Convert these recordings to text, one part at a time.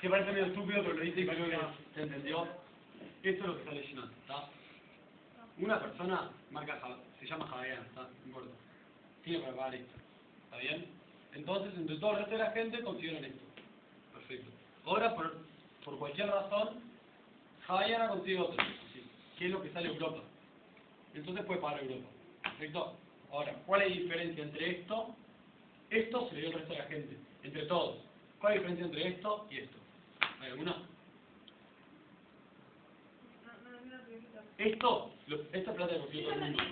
que parece medio estúpido, pero lo dice y creo que se entendió. Esto es lo que está leyendo, ¿está? Una persona se llama Javier, ¿está? No importa. Tiene para pagar esto, ¿está bien? Entonces, entre todo el resto de la gente consiguieron esto. Perfecto. Ahora, por cualquier razón, Javier consigue otro. ¿Sí? ¿Qué es lo que sale a Europa? Entonces puede pagar Europa. Perfecto. Ahora, ¿cuál es la diferencia entre esto? Esto se le dio al resto de la gente, entre todos. ¿Cuál es la diferencia entre esto y esto? ¿Hay alguna? Esta plata de consigo todo el mundo.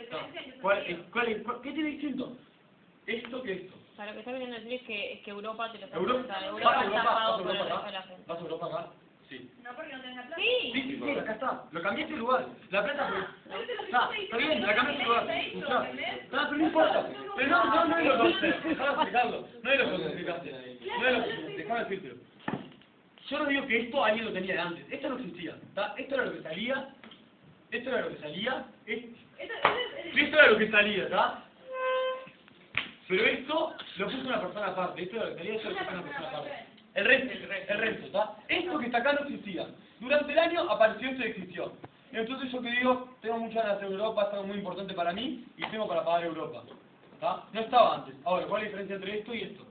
¿Qué tiene distinto? Esto que esto. O sea, lo que está queriendo decir es que Europa te lo está ¿Europa? pagando. ¿Vas a Europa está Europa? pagado por el resto de la gente. ¿Vas a Europa acá? Sí. No, porque no tenés la plata. Sí. Acá está. Lo cambiaste de lugar. La plata fue... Está bien, la cambiaste de lugar. Pero no importa. Pero no es lo que haces. Dejame explicarlo. No es lo que explicaste. No es lo que... Dejame decírtelo. Yo no digo que esto alguien lo tenía de antes. Esto no existía. ¿Está? Esto era lo que salía. Esto era lo que salía. Esto era lo que salía, ¿está? Pero esto lo puso una persona aparte. Esto era lo que salía, esto lo puso una persona aparte. El resto, ¿está? Esto que está acá no existía. Durante el año apareció esto y existió. Entonces yo te digo, tengo muchas ganas de hacer Europa, es algo muy importante para mí y tengo para pagar Europa. ¿Está? No estaba antes. Ahora, ¿cuál es la diferencia entre esto y esto?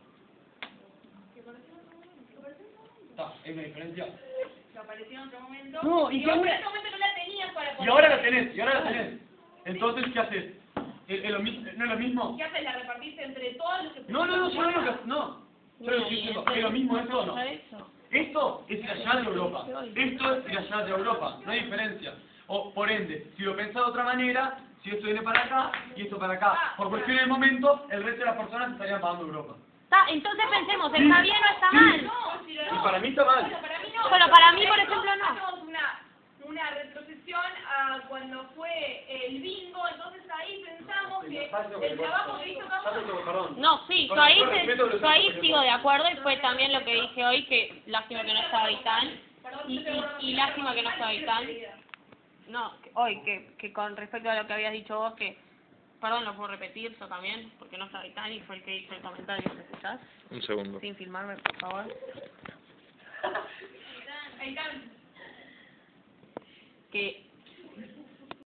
¿Está? ¿Hay una diferencia? Que apareció en otro momento. No, y en ese momento no la tenías para poder... Y ahora la tenés, Entonces, ¿qué haces? ¿No es lo mismo? ¿Qué haces? ¿La repartiste entre todos los que... No, yo no digo que... No. Yo lo estoy diciendo, ¿es lo mismo esto o no? Esto es ir allá de Europa. Esto es ir allá de Europa. No hay diferencia. O, por ende, si lo pensás de otra manera, si esto viene para acá y esto para acá, por cuestión del momento, el resto de las personas estarían pagando Europa. Entonces pensemos, ¿está bien o está mal? No, si Y para mí está mal. Bueno, para mí no. Pero para mí, por ejemplo, no. Hacemos una retrocesión a cuando fue el bingo, entonces ahí pensamos que el trabajo que hizo cada uno... No, sí, yo ahí sigo de acuerdo y fue también lo que dije hoy, que lástima que no estaba Aitán y lástima que no estaba Aitán. No, hoy, que con respecto a lo que habías dicho vos, que, perdón, lo puedo repetir yo también, porque no estaba Aitán y fue el que hizo el comentario, ¿me escuchás? Un segundo. Sin filmarme, por favor. Aitán. Que